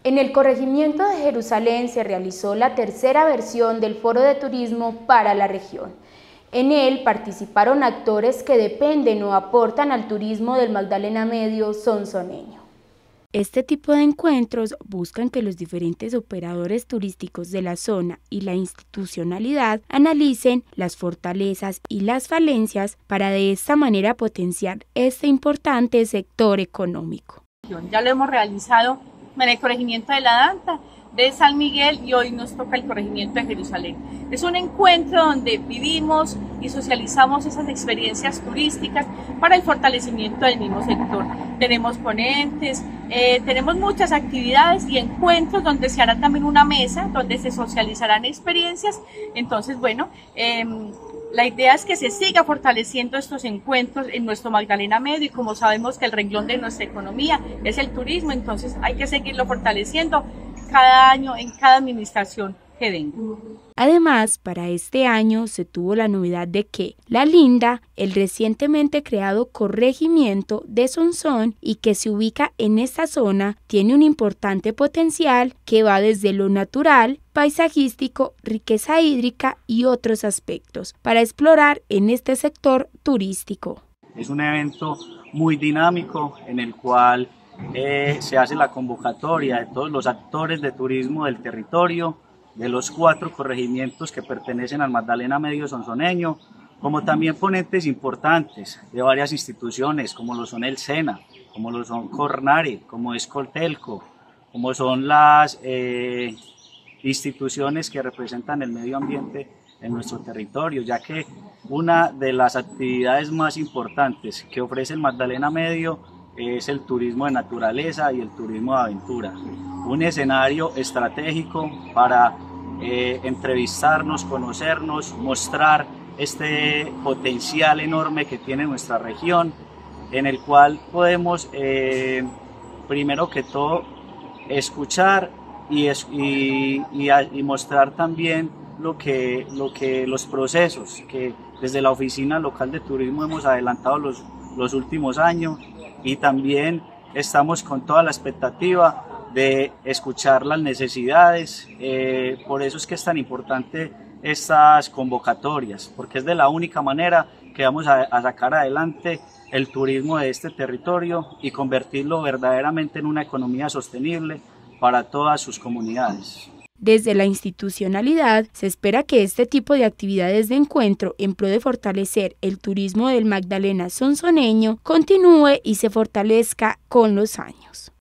En el corregimiento de Jerusalén se realizó la tercera versión del Foro de Turismo para la región. En él participaron actores que dependen o aportan al turismo del Magdalena Medio sonsonenio. Este tipo de encuentros buscan que los diferentes operadores turísticos de la zona y la institucionalidad analicen las fortalezas y las falencias para de esta manera potenciar este importante sector económico. Ya lo hemos realizado en el corregimiento de La Danta, de San Miguel, y hoy nos toca el corregimiento de Jerusalén. Es un encuentro donde vivimos y socializamos esas experiencias turísticas para el fortalecimiento del mismo sector. Tenemos ponentes, tenemos muchas actividades y encuentros donde se hará también una mesa, donde se socializarán experiencias. Entonces, bueno, la idea es que se siga fortaleciendo estos encuentros en nuestro Magdalena Medio, y como sabemos que el renglón de nuestra economía es el turismo, entonces hay que seguirlo fortaleciendo cada año en cada administración que venga. Además, para este año se tuvo la novedad de que La Linda, el recientemente creado corregimiento de Sonsón y que se ubica en esta zona, tiene un importante potencial que va desde lo natural, paisajístico, riqueza hídrica y otros aspectos para explorar en este sector turístico. Es un evento muy dinámico en el cual se hace la convocatoria de todos los actores de turismo del territorio, de los 4 corregimientos que pertenecen al Magdalena Medio sonsoneño, como también ponentes importantes de varias instituciones, como lo son el SENA, como lo son Cornare, como es Coltelco, como son las instituciones que representan el medio ambiente en nuestro territorio, ya que una de las actividades más importantes que ofrece el Magdalena Medio es el turismo de naturaleza y el turismo de aventura. Un escenario estratégico para entrevistarnos, conocernos, mostrar este potencial enorme que tiene nuestra región, en el cual podemos, primero que todo, escuchar y mostrar también los procesos que desde la Oficina Local de Turismo hemos adelantado los últimos años, y también estamos con toda la expectativa de escuchar las necesidades. Por eso es que es tan importante estas convocatorias, porque es de la única manera que vamos a sacar adelante el turismo de este territorio y convertirlo verdaderamente en una economía sostenible para todas sus comunidades. Desde la institucionalidad se espera que este tipo de actividades de encuentro en pro de fortalecer el turismo del Magdalena sonsoneño continúe y se fortalezca con los años.